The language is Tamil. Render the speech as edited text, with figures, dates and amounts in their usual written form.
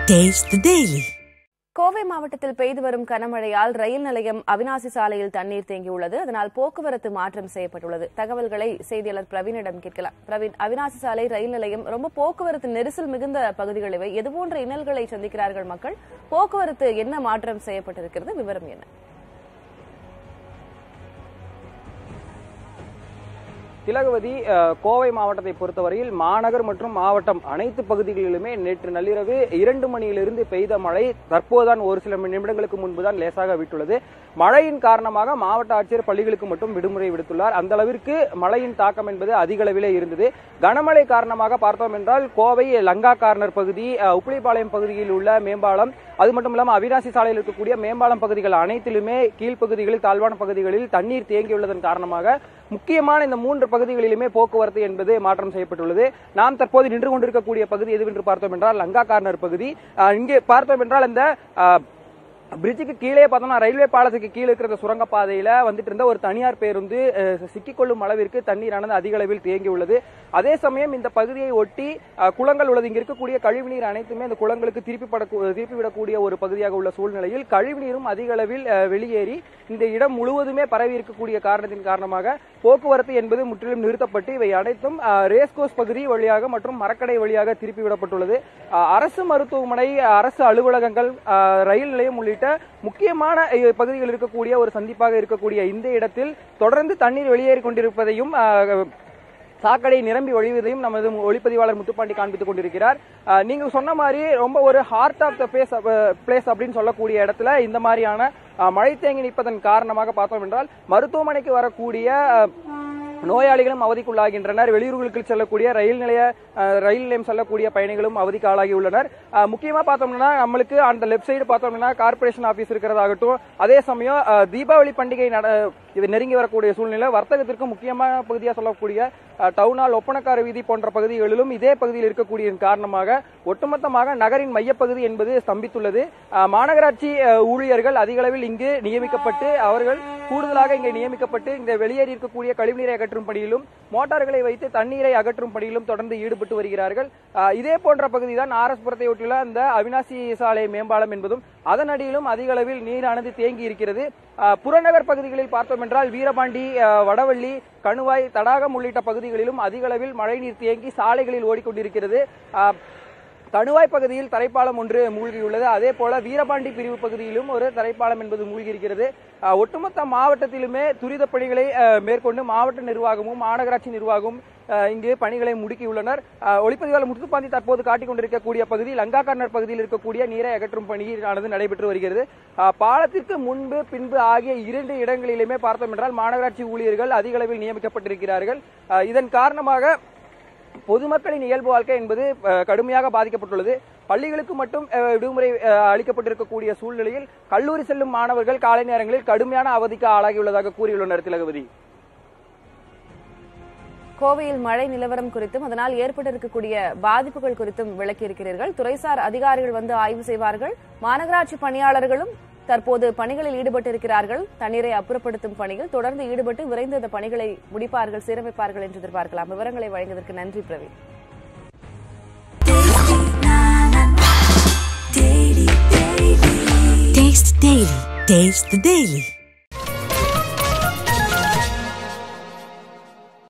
Taste the Daily. கோவை மாவட்டத்தில் பெய்து வரும் கனமழையால் ரயில் நிலையம் அவினாசி சாலையில் தண்ணீர் தேங்கியுள்ளது. அதனால் போக்குவரத்து மாற்றம் செய்யப்பட்டுள்ளது. தகவல்களை செய்தியாளர் பிரவீனிடம் கேட்கலாம். பிரவீன், அவினாசி சாலை ரயில் நிலையம் ரொம்ப போக்குவரத்து நெரிசல் மிகுந்த பகுதிகள் இவை. எதுபோன்ற இன்னல்களை சந்திக்கிறார்கள் மக்கள்? போக்குவரத்து என்ன மாற்றம் செய்யப்பட்டிருக்கிறது? விவரம் என்ன? திலகவதி, கோவை மாவட்டத்தை பொறுத்தவரையில் மாநகர் மற்றும் மாவட்டம் அனைத்து பகுதிகளிலுமே நேற்று நள்ளிரவு 2 மணியிலிருந்து பெய்த மழை தற்போதுதான் ஒரு சில நிமிடங்களுக்கு முன்புதான் லேசாக விட்டுள்ளது. மழையின் காரணமாக மாவட்ட ஆட்சியர் பள்ளிகளுக்கு மட்டும் விடுமுறை விடுத்துள்ளார். அந்த அளவிற்கு மழையின் தாக்கம் என்பது அதிக அளவிலே இருந்தது. கனமழை காரணமாக பார்த்தோம் என்றால் கோவை லங்கா கார்னர் பகுதி, உப்பிலிப்பாளையம் பகுதியில் உள்ள மேம்பாலம், அது மட்டும் இல்லாமல் அவினாசி சாலையில் இருக்கக்கூடிய மேம்பாலம் பகுதிகள் அனைத்திலுமே கீழ்ப்பகுதிகளில் தாழ்வான பகுதிகளில் தண்ணீர் தேங்கியுள்ளதன் காரணமாக முக்கியமான இந்த 3 பகுதிகளிலுமே போக்குவரத்து என்பது மாற்றம் செய்யப்பட்டுள்ளது. நாம் தற்போது நின்று கொண்டிருக்கக்கூடிய பகுதி எதுவென்று பார்த்தோம் என்றால் லங்கா கார்னர் பகுதி. இங்கே பார்த்தோம் என்றால் இந்த பிரிட்ஜுக்கு கீழே பார்த்தோம்னா ரயில்வே பாலத்துக்கு கீழே இருக்கிற சுரங்கப்பாதையில வந்துட்டு இருந்த ஒரு தனியார் பேருந்து சிக்கிக்கொள்ளும் அளவிற்கு தண்ணீரானது அதிக அளவில் தேங்கி உள்ளது. அதே சமயம் இந்த பகுதியை ஒட்டி குளங்கள் உள்ளது. இங்க இருக்கக்கூடிய கழிவுநீர் அனைத்துமே இந்த குளங்களுக்கு திருப்பி விடக்கூடிய ஒரு பகுதியாக உள்ள சூழ்நிலையில் கழிவுநீரும் அதிக அளவில் வெளியேறி இந்த இடம் முழுவதுமே பரவி இருக்கக்கூடிய காரணத்தின் காரணமாக போக்குவரத்து என்பது முற்றிலும் நிறுத்தப்பட்டு இவை அனைத்தும் ரேஸ்கோஸ் பகுதி வழியாக மற்றும் மரக்கடை வழியாக திருப்பி விடப்பட்டுள்ளது. அரசு மருத்துவமனை, அரசு அலுவலகங்கள், ரயில் நிலையம் உள்ளிட்ட முக்கியமான பகுதிகளில் இருக்கக்கூடிய ஒரு சந்திப்பாக இருக்கக்கூடிய இந்த இடத்தில் தொடர்ந்து தண்ணீர் வெளியேறி கொண்டிருப்பதையும் சாக்கடை நிரம்பி வழிவதையும் நமது ஒளிப்பதிவாளர் முத்துப்பாண்டி காண்பித்துக் கொண்டிருக்கிறார். நீங்க சொன்ன மாதிரி ரொம்ப ஒரு ஹார்ட் ஆஃப் த பிளேஸ் அப்படின்னு சொல்லக்கூடிய இடத்துல இந்த மாதிரியான மழை தேங்கி நிற்பதன் காரணமாக பார்த்தோம் என்றால் மருத்துவமனைக்கு வரக்கூடிய நோயாளிகளும் அவதிக்குள்ளாகின்றனர். வெளியூர்களுக்கு செல்லக்கூடிய ரயில் நிலையம் செல்லக்கூடிய பயணிகளும் அவதிக்கு ஆளாகி உள்ளனர். முக்கியமா பார்த்தோம்னா நம்மளுக்கு அந்த லெப்ட் சைடு பார்த்தோம்னா கார்பரேஷன் ஆபீஸ் இருக்கிறதாகட்டும், அதே சமயம் தீபாவளி பண்டிகை இது நெருங்கி வரக்கூடிய சூழ்நிலை வர்த்தகத்திற்கு முக்கியமான பகுதியாக சொல்லக்கூடிய டவுனால், ஒப்பனக்கார வீதி போன்ற பகுதிகளிலும் இதே பகுதியில் இருக்கக்கூடிய காரணமாக ஒட்டுமொத்தமாக நகரின் மையப்பகுதி என்பது ஸ்தம்பித்துள்ளது. மாநகராட்சி ஊழியர்கள் அதிக அளவில் இங்கு நியமிக்கப்பட்டு அவர்கள் கூடுதலாக இங்கே நியமிக்கப்பட்டு இந்த வெளியேறி இருக்கக்கூடிய கழிவுநீரை அகற்றும் பணியிலும் மோட்டார்களை வைத்து தண்ணீரை அகற்றும் பணியிலும் தொடர்ந்து ஈடுபட்டு வருகிறார்கள். இதே போன்ற பகுதி தான் ஆர்எஸ்புரத்தை ஒட்டியுள்ள இந்த அவினாசி சாலை மேம்பாலம் என்பதும் அதன் அடியிலும் அதிக அளவில் நீரானது தேங்கி இருக்கிறது. புறநகர் பகுதிகளில் பார்த்தோம் என்றால் வீரபாண்டி, வடவள்ளி, கணுவாய், தடாகம் உள்ளிட்ட பகுதிகளிலும் அதிக அளவில் மழைநீர் தேங்கி சாலைகளில் ஓடிக்கொண்டிருக்கிறது. கணுவாய் பகுதியில் தரைப்பாலம் ஒன்று மூழ்கியுள்ளது. அதே போல வீரபாண்டி பிரிவு பகுதியிலும் ஒரு தரைப்பாலம் என்பது மூழ்கி இருக்கிறது. ஒட்டுமொத்த மாவட்டத்திலுமே துரித பணிகளை மேற்கொண்டு மாவட்ட நிர்வாகமும் மாநகராட்சி நிர்வாகமும் இங்கு பணிகளை முடுக்கியுள்ளனர். ஒளிப்பதிவாளர் முத்துப்பாண்டி தற்போது காட்டிக் கொண்டிருக்கக்கூடிய பகுதி லங்கா கார்னர் பகுதியில் இருக்கக்கூடிய நீரை அகற்றும் பணியானது நடைபெற்று வருகிறது. பாலத்திற்கு முன்பு பின்பு ஆகிய 2 இடங்களிலுமே பார்த்தோம் என்றால் மாநகராட்சி ஊழியர்கள் அதிக அளவில் நியமிக்கப்பட்டிருக்கிறார்கள். இதன் காரணமாக பொதுமக்களின் இயல்பு வாழ்க்கை என்பது கடுமையாக பாதிக்கப்பட்டுள்ளது. பள்ளிகளுக்கு மட்டும் விடுமுறை அளிக்கப்பட்டிருக்கக்கூடிய சூழ்நிலையில் கல்லூரி செல்லும் மாணவர்கள் காலை நேரங்களில் கடுமையான அவதிக்கு ஆளாகியுள்ளதாக கூறியுள்ளனர். திலகவதி, கோவையில் மழை நிலவரம் குறித்தும் அதனால் ஏற்பட்டிருக்கக்கூடிய பாதிப்புகள் குறித்தும் விளக்கியிருக்கிறீர்கள். துறைசார் அதிகாரிகள் வந்து ஆய்வு செய்வார்கள். மாநகராட்சி பணியாளர்களும் தற்போது பணிகளில் ஈடுபட்டிருக்கிறார்கள். தண்ணீரை அப்புறப்படுத்தும் பணியில் தொடர்ந்து ஈடுபட்டு விரைந்து இந்த பணிகளை முடிப்பார்கள், சீரமைப்பார்கள் என்று எதிர்பார்க்கலாம். விவரங்களை வழங்கியதற்கு நன்றி பிரவீன். Taste the Daily.